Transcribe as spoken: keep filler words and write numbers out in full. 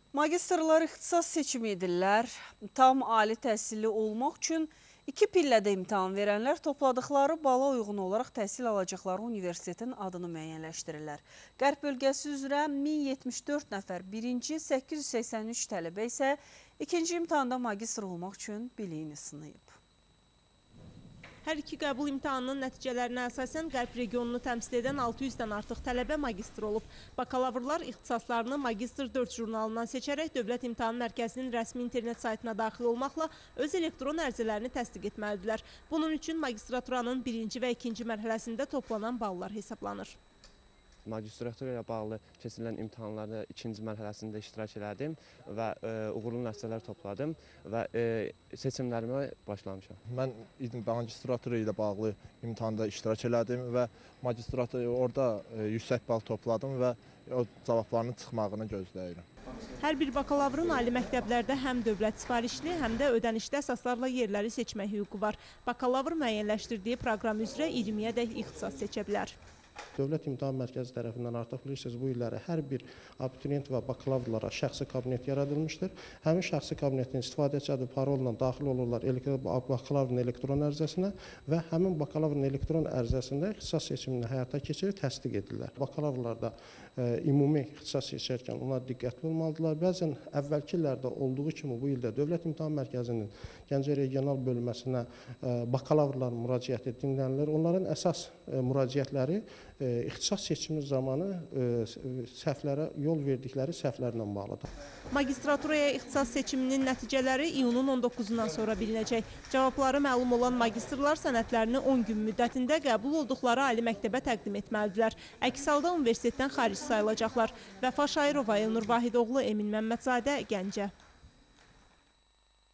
Magistrlar ixtisas seçimi edirlər. Tam ali təhsilli olmaq üçün iki pillədə imtahan verənlər topladıqları bala uyğun olaraq təhsil alacaqları universitetin adını müəyyənləşdirirlər. Qərb bölgəsi üzrə min yetmiş dörd nəfər birinci, səkkiz yüz səksən üç tələbə isə ikinci imtahanda magistr olmaq üçün biliyini sınayıb. Hər iki qəbul imtahanının nəticələrinə əsasən Qərb regionunu təmsil edən altı yüzdən artıq tələbə magistr olub. Bakalavrlar ixtisaslarını Magistr dörd jurnalından seçərək Dövlət İmtahan Mərkəzinin rəsmi internet saytına daxil olmaqla öz elektron ərizələrini təsdiq etməlidirlər. Bunun üçün magistraturanın birinci və ikinci mərhələsində toplanan ballar hesablanır. Magistratura ilə bağlı keçirilən imtahanlarda ikinci mərhələsində iştirak elədim və e, uğurlu nəticələr topladım və e, seçimlərimə başlamışam. Mən magistratura ilə bağlı imtahanda iştirak elədim və magistratura orada e, yüksək bal topladım və o cavablarının çıxmağını gözləyirəm. Hər bir bakalavrın ali məktəblərdə həm dövlət sifarişli, həm də ödənişli əsaslarla yerləri seçmək hüququ var. Bakalavr müəyyənləşdirdiyi proqram üzrə iyirmiyədək ixtisas seçə bilər. Dövlət İmtahan Mərkəzi tərəfindən artıq bilirsiniz, bu illəri hər bir abituriyent və bakalavrlara şəxsi kabinet yaradılmışdır. Həmin şəxsi kabinetin istifadəçi adı parolla daxil olurlar bakalavrın elektron ərizəsinə və həmin bakalavrın elektron ərizəsində ixtisas seçimini həyata keçirib təsdiq edirlər. Bakalavrlarda e, ümumi ixtisas seçərkən onlar diqqətli olmalıdırlar. Bəzən əvvəlki illərdə olduğu kimi bu ildə Dövlət İmtahan Mərkəzinin Gəncə regional bölməsinə e, bakalavrlar müraciəti dinlənilir. Onların əsas e, müraciətləri e, ixtisas seçimi zamanı e, səhvlərə yol verdikləri səhvlərlə bağlıdır. Magistraturaya ixtisas seçiminin nəticələri iyunun on doqquzundan sonra bilinəcək. Cavabları məlum olan magistrlar sənədlərini on gün müddətində qəbul olduqları ali məktəbə təqdim etməlidirlər. Əks halda universitetdən xaric sayılacaqlar. Vəfa Şairova, Elnur Vahidoğlu, Emin Məmmədzadə, Gəncə.